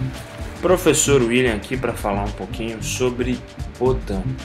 Professor William aqui para falar um pouquinho sobre botânica.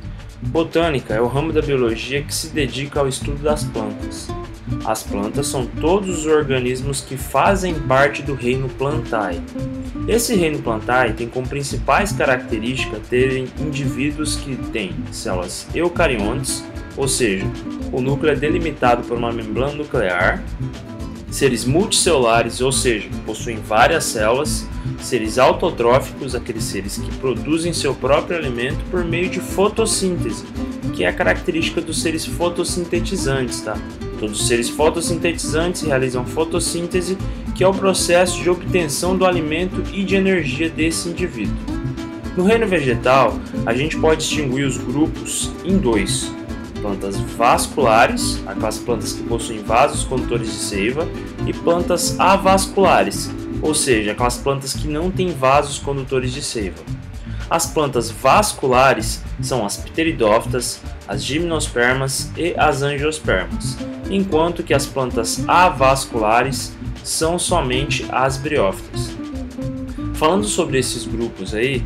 Botânica é o ramo da biologia que se dedica ao estudo das plantas. As plantas são todos os organismos que fazem parte do reino Plantae. Esse reino Plantae tem como principais características terem indivíduos que têm células eucariontes, ou seja, o núcleo é delimitado por uma membrana nuclear, seres multicelulares, ou seja, possuem várias células, seres autotróficos, aqueles seres que produzem seu próprio alimento por meio de fotossíntese, que é a característica dos seres fotossintetizantes, tá? Todos os seres fotossintetizantes realizam fotossíntese, que é o processo de obtenção do alimento e de energia desse indivíduo. No reino vegetal, a gente pode distinguir os grupos em dois: plantas vasculares, aquelas plantas que possuem vasos condutores de seiva, e plantas avasculares, ou seja, aquelas plantas que não têm vasos condutores de seiva. As plantas vasculares são as pteridófitas, as gimnospermas e as angiospermas, enquanto que as plantas avasculares são somente as briófitas. Falando sobre esses grupos aí,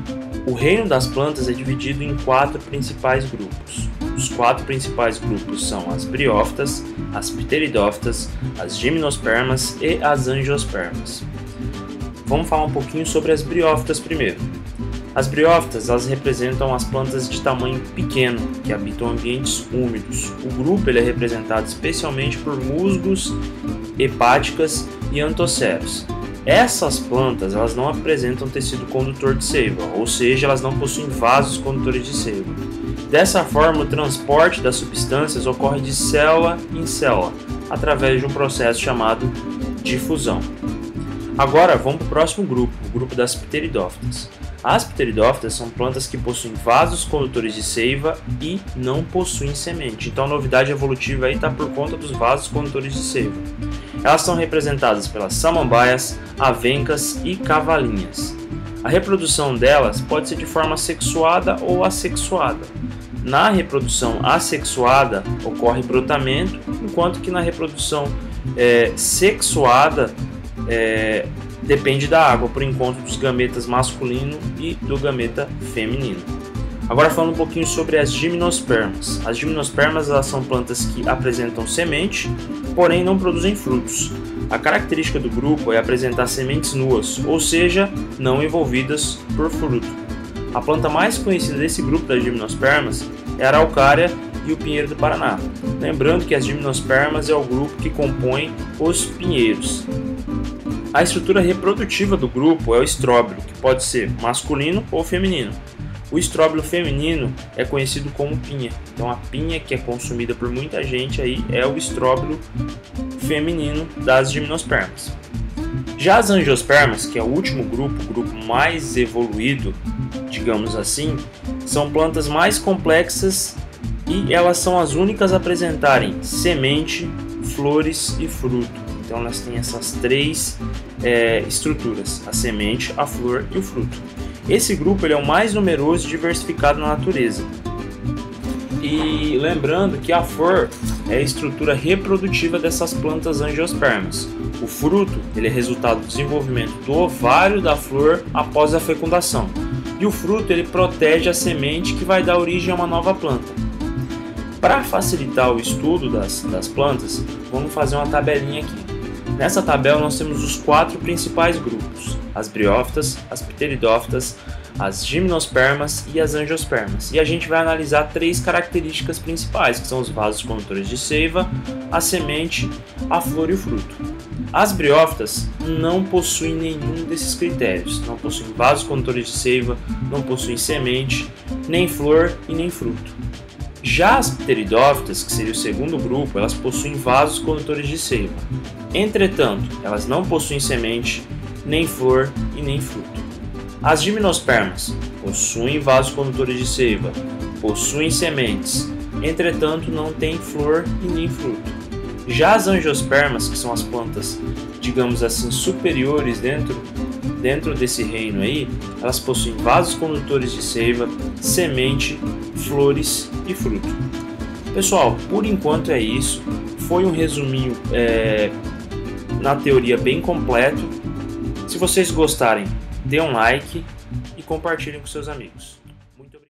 o reino das plantas é dividido em 4 principais grupos. Os 4 principais grupos são as briófitas, as pteridófitas, as gimnospermas e as angiospermas. Vamos falar um pouquinho sobre as briófitas primeiro. As briófitas, elas representam as plantas de tamanho pequeno, que habitam ambientes úmidos. O grupo ele é representado especialmente por musgos, hepáticas e anthoceros. Essas plantas elas não apresentam tecido condutor de seiva, ou seja, elas não possuem vasos condutores de seiva. Dessa forma, o transporte das substâncias ocorre de célula em célula, através de um processo chamado difusão. Agora, vamos para o próximo grupo, o grupo das pteridófitas. As pteridófitas são plantas que possuem vasos condutores de seiva e não possuem semente. Então a novidade evolutiva está por conta dos vasos condutores de seiva. Elas são representadas pelas samambaias, avencas e cavalinhas. A reprodução delas pode ser de forma sexuada ou assexuada. Na reprodução assexuada ocorre brotamento, enquanto que na reprodução sexuada depende da água, por encontro dos gametas masculino e do gameta feminino. Agora falando um pouquinho sobre as gimnospermas. As gimnospermas elas são plantas que apresentam semente, porém não produzem frutos. A característica do grupo é apresentar sementes nuas, ou seja, não envolvidas por fruto. A planta mais conhecida desse grupo das gimnospermas é a araucária e o pinheiro do Paraná. Lembrando que as gimnospermas é o grupo que compõe os pinheiros. A estrutura reprodutiva do grupo é o estróbilo, que pode ser masculino ou feminino. O estróbilo feminino é conhecido como pinha. Então a pinha que é consumida por muita gente aí é o estróbilo feminino das gimnospermas. Já as angiospermas, que é o último grupo, o grupo mais evoluído, digamos assim, são plantas mais complexas e elas são as únicas a apresentarem semente, flores e fruto. Então elas têm essas 3 estruturas: a semente, a flor e o fruto. Esse grupo ele é o mais numeroso e diversificado na natureza. E lembrando que a flor é a estrutura reprodutiva dessas plantas angiospermas. O fruto ele é resultado do desenvolvimento do ovário da flor após a fecundação. E o fruto ele protege a semente que vai dar origem a uma nova planta. Para facilitar o estudo das plantas, vamos fazer uma tabelinha aqui. Nessa tabela nós temos os 4 principais grupos: as briófitas, as pteridófitas, as gimnospermas e as angiospermas. E a gente vai analisar 3 características principais, que são os vasos condutores de seiva, a semente, a flor e o fruto. As briófitas não possuem nenhum desses critérios, não possuem vasos condutores de seiva, não possuem semente, nem flor e nem fruto. Já as pteridófitas, que seria o segundo grupo, elas possuem vasos condutores de seiva. Entretanto, elas não possuem semente, nem flor e nem fruto. As gimnospermas possuem vasos condutores de seiva, possuem sementes, entretanto não têm flor e nem fruto. Já as angiospermas, que são as plantas, digamos assim, superiores dentro desse reino aí, elas possuem vasos condutores de seiva, semente, flores e fruto. Pessoal, por enquanto é isso. Foi um resuminho na teoria bem completo. Se Se vocês gostarem, dê um like e compartilhem com seus amigos. Muito obrigado.